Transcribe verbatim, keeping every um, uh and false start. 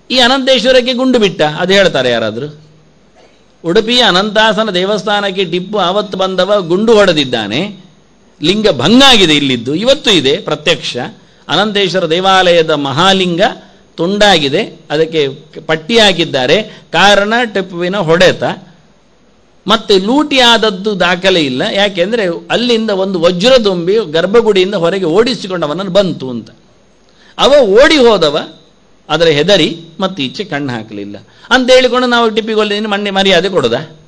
ಈ ಅನಂತೇಶ್ವರಕ್ಕೆ ಗುಂಡು ಬಿಟ್ಟ, ಅದು ಹೇಳ್ತಾರೆ ಯಾರಾದರೂ? ಉಡುಪಿಯ ಅನಂತಾಸನ ದೇವಸ್ಥಾನಕ್ಕೆ ಟಿಪ್ಪು ಆವತ್ತು ಬಂದವ ಗುಂಡು ಹೊಡೆದಿದ್ದಾನೆ, ಲಿಂಗ ಭಂಗ ಆಗಿದೆ, ಇಲ್ಲಿದ್ದು ಇವತ್ತು ಇದೆ ಪ್ರತ್ಯಕ್ಷ. ಅನಂತೇಶ್ವರ ದೇವಾಲಯದ ಮಹಾಲಿಂಗ ತುಂಡಾಗಿದೆ, ಅದಕ್ಕೆ ಪಟ್ಟಿ ಹಾಕಿದ್ದಾರೆ. ಕಾರಣ ಟಿಪ್ಪುವಿನ ಹೊಡೆತ. ಮತ್ತೆ ಲೂಟಿ ಆದದ್ದು ದಾಖಲೆ ಇಲ್ಲ, ಯಾಕೆಂದರೆ ಅಲ್ಲಿಂದ ಒಂದು ವಜ್ರದುಂಬಿ ಗರ್ಭಗುಡಿಯಿಂದ ಹೊರಗೆ ಓಡಿಸಿಕೊಂಡವನನ್ನು ಬಂತು ಅಂತ. ಅವ ಓಡಿ ಹೋದವ ಅದರ ಹೆದರಿ ಮತ್ತೆ ಈಚೆ ಕಣ್ಣು ಹಾಕಲಿಲ್ಲ ಅಂತ ಹೇಳಿಕೊಂಡು ನಾವು ಟಿಪ್ಪಿಗೊಲ್ಲಿ ಮಣ್ಣೆ ಮರ್ಯಾದೆ ಕೊಡೋದ?